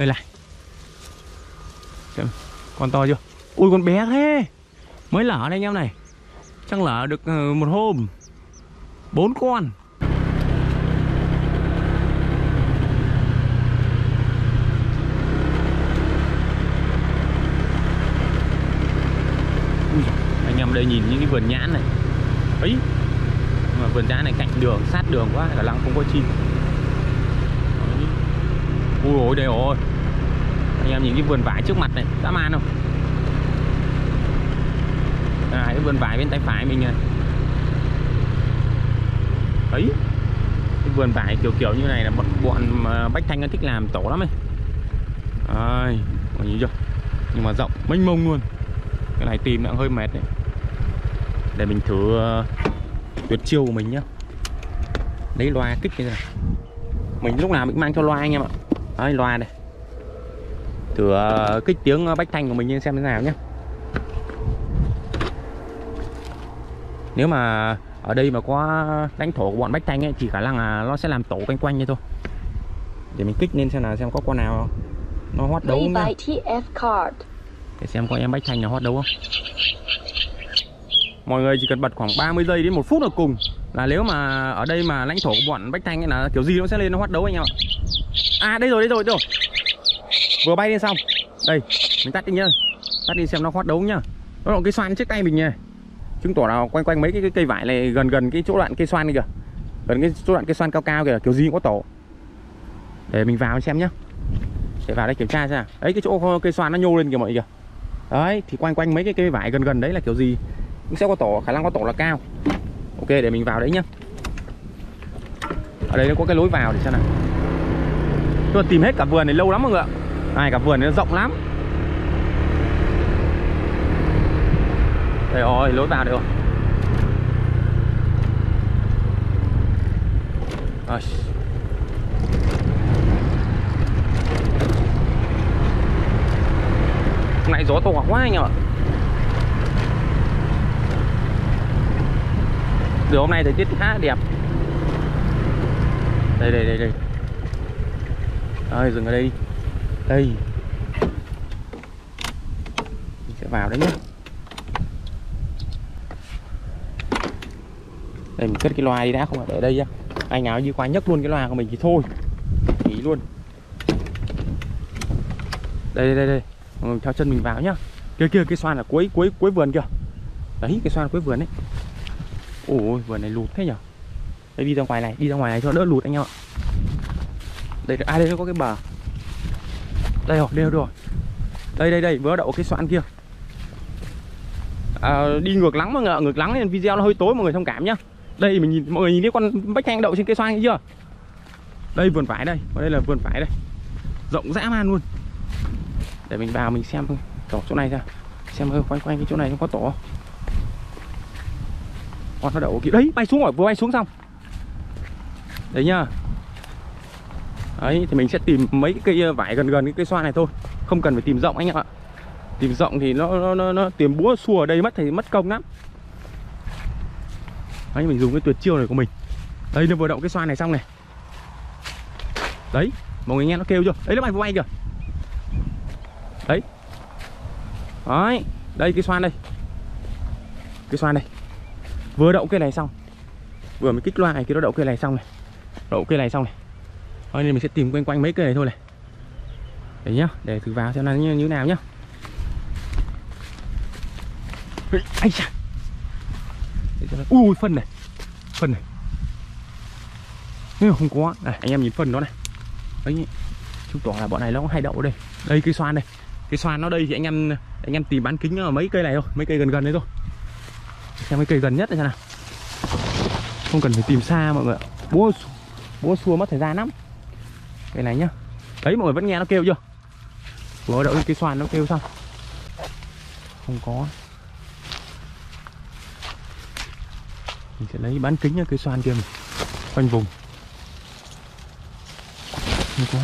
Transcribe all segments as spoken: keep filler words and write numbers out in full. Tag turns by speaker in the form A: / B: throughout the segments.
A: Đây này. Con to chưa? Ui con bé thế. Mới lở đây anh em này. Chắc lở được một hôm. Bốn con. Ui, anh em đây nhìn những cái vườn nhãn này. Ấy. Mà vườn nhãn này cạnh đường, sát đường quá, cả lăng không có chim. Đấy. Ui ôi đây rồi. Anh em nhìn cái vườn vải trước mặt này, dã man không? À, cái vườn vải bên tay phải mình này. Ấy. Cái vườn vải kiểu kiểu như này là bọn, bọn Bách Thanh nó thích làm tổ lắm ấy. Đấy, còn nhìn chưa? Nhưng mà rộng, mênh mông luôn. Cái này tìm đã hơi mệt đấy. Để mình thử uh, tuyệt chiêu của mình nhá. Lấy loa kích như thế này. Mình lúc nào mình mang cho loa anh em ạ. Đấy, loa đây. Thử uh, kích tiếng uh, Bách Thanh của mình lên xem thế nào nhé. Nếu mà ở đây mà có lãnh thổ của bọn Bách Thanh ấy, thì khả năng là nó sẽ làm tổ quanh quanh như thôi. Để mình kích lên xem nào, xem có con nào nó hót đấu nhá. Để xem có em Bách Thanh nào hót đấu không. Mọi người chỉ cần bật khoảng ba mươi giây đến một phút là cùng. Là nếu mà ở đây mà lãnh thổ của bọn Bách Thanh ấy là kiểu gì nó sẽ lên nó hót đấu anh em ạ. À đây rồi, đây rồi, đây rồi. Vừa bay lên xong. Đây, mình tắt đi nhá. Tắt đi xem nó hót đấu nhá. Nó là cái xoan trước tay mình nha. Chứng tỏ là quanh quanh mấy cái, cái cây vải này gần gần cái chỗ đoạn cây xoan này kìa. Gần cái chỗ đoạn cây xoan cao cao kìa, kiểu gì cũng có tổ. Để mình vào xem nhá. Để vào đây kiểm tra xem. Đấy cái chỗ cây xoan nó nhô lên kìa mọi người kìa. Đấy, thì quanh quanh mấy cái cây vải gần gần đấy là kiểu gì cũng sẽ có tổ, khả năng có tổ là cao. Ok, để mình vào đấy nhá. Ở đây nó có cái lối vào để xem nào. Tôi tìm hết cả vườn này lâu lắm mọi người ạ. Này cả vườn này nó rộng lắm. Đây rồi, lối vào đây rồi. Rồi. Hôm nay gió to quá anh em ạ. Từ hôm nay thời tiết khá đẹp. Đây đây đây đây. Rồi dừng ở đây đi. Đây. Mình sẽ vào đấy nhé. Đây mình cất cái loa đi đã, không phải để đây nhá. Anh nào đi qua nhấc luôn cái loa của mình thì thôi. Nghỉ luôn. Đây đây đây. Mình theo chân mình vào nhá. Kia kia cái xoan là cuối cuối cuối vườn kìa. Đấy cái xoan cuối vườn đấy. Ôi vườn này lụt thế nhở. Đây đi ra ngoài này, đi ra ngoài này cho đỡ lụt anh em ạ. Đây à, đây nó có cái bờ. Đây rồi, đây rồi. Đây đây đây, vừa đậu cái xoan kia. À, đi ngược lắng mọi người, ngược lắng nên video nó hơi tối mọi người thông cảm nhá. Đây mình nhìn mọi người nhìn thấy con Bách Thanh đậu trên cây xoan kia chưa? Đây vườn vải đây, và đây là vườn vải đây. Rộng dã man luôn. Để mình vào mình xem tổ chỗ này ra. Xem hơi quanh quanh cái chỗ này nó có tổ. Con nó đậu kìa. Đấy, bay xuống rồi, vừa bay xuống xong. Đấy nhá. Đấy, thì mình sẽ tìm mấy cái cây vải gần gần cái cây xoan này thôi. Không cần phải tìm rộng anh em ạ. Tìm rộng thì nó nó nó, nó tìm búa xua ở đây mất thì mất công lắm. Đấy, mình dùng cái tuyệt chiêu này của mình. Đây nó vừa đậu cái xoan này xong này. Đấy, mọi người nghe nó kêu chưa? Đấy nó bay vừa bay kìa. Đấy. Đấy, đây cái xoan đây. Cái xoan đây. Vừa đậu cây này xong. Vừa mới kích loa này kia nó đậu cây này xong này. Đậu cây này xong này. Thôi nên mình sẽ tìm quanh quanh mấy cây này thôi này. Đấy nhá, để thử vào xem nó như, như nào nhá. Ây da. Ui phân này. Phân này. Nhưng mà không có. Này, anh em nhìn phân nó này. Đấy, chứng tỏ là bọn này nó hay đậu ở đây. Đây cây xoan đây. Cây xoan nó đây thì anh em anh em tìm bán kính ở mấy cây này thôi, mấy cây gần gần đấy thôi. Xem mấy cây gần nhất này xem nào. Không cần phải tìm xa mọi người ạ. Búa búa xua mất thời gian lắm. Cây này nhá. Đấy mọi người vẫn nghe nó kêu chưa? Vừa đậu cây xoan nó kêu xong. Không có. Mình sẽ lấy bán kính cây xoan kia mình quanh vùng. Không có.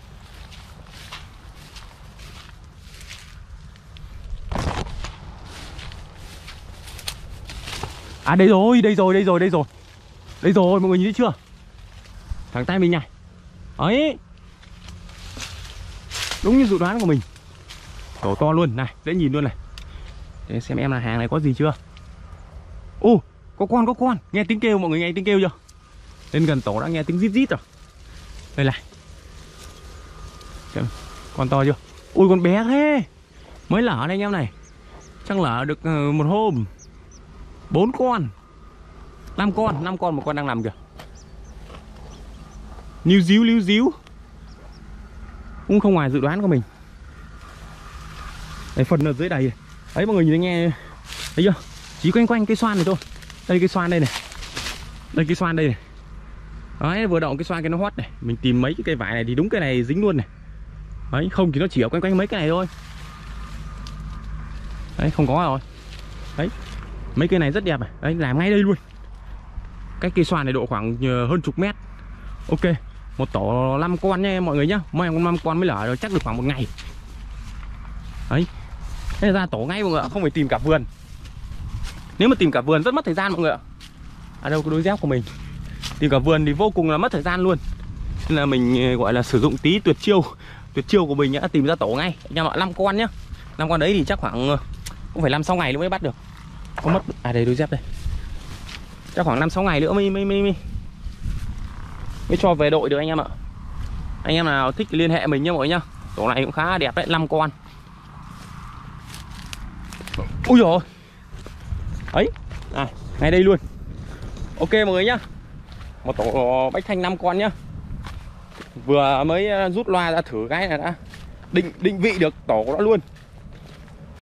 A: À đây rồi, đây rồi, đây rồi, đây rồi. Đây rồi, mọi người nhìn thấy chưa? Thẳng tay mình này. Đấy. Đúng như dự đoán của mình. Tổ to luôn, này, dễ nhìn luôn này. Để xem em là hàng này có gì chưa. Ô, có con, có con. Nghe tiếng kêu, mọi người nghe tiếng kêu chưa? Lên gần tổ đã nghe tiếng rít rít rồi. Đây này. Xem, con to chưa? Ui, con bé thế. Mới lở đây anh em này. Chắc lở được một hôm. Bốn con. Năm con, năm con, một con đang nằm kìa. Níu díu, níu díu. Cũng không ngoài dự đoán của mình. Đây, phần ở dưới đầy này. Đấy, mọi người nhìn nghe. Thấy chưa? Chỉ quanh quanh cái xoan này thôi. Đây cái xoan đây này. Đây cái xoan đây này. Đấy, vừa động cái xoan cái nó hót này. Mình tìm mấy cái cây vải này thì đúng cái này dính luôn này. Đấy, không thì nó chỉ ở quanh quanh mấy cái này thôi. Đấy, không có rồi. Đấy, mấy cây này rất đẹp này. Đấy, làm ngay đây luôn. Cách cây xoan này độ khoảng hơn chục mét. Ok, một tổ năm con nha mọi người nhá. Mấy con năm con mới lở rồi, chắc được khoảng một ngày. Đấy, thế ra tổ ngay mọi người ạ, không phải tìm cả vườn. Nếu mà tìm cả vườn rất mất thời gian mọi người ạ. À đâu, cái đôi dép của mình. Tìm cả vườn thì vô cùng là mất thời gian luôn. Nên là mình gọi là sử dụng tí tuyệt chiêu. Tuyệt chiêu của mình đã tìm ra tổ ngay. Anh em ạ, năm con nhá. năm con đấy thì chắc khoảng cũng phải năm sáu ngày nữa mới bắt được. Có mất à, đây đôi dép đây. Chắc khoảng năm sáu ngày nữa mới mới mới mới mới cho về đội được anh em ạ. Anh em nào thích thì liên hệ mình nhá mọi người nhá. Tổ này cũng khá đẹp đấy, năm con. Ui dồi. Ấy, à, ngay đây luôn. Ok mọi người nhá. Một tổ bách thanh năm con nhá. Vừa mới rút loa ra thử cái này đã định định vị được tổ của nó luôn.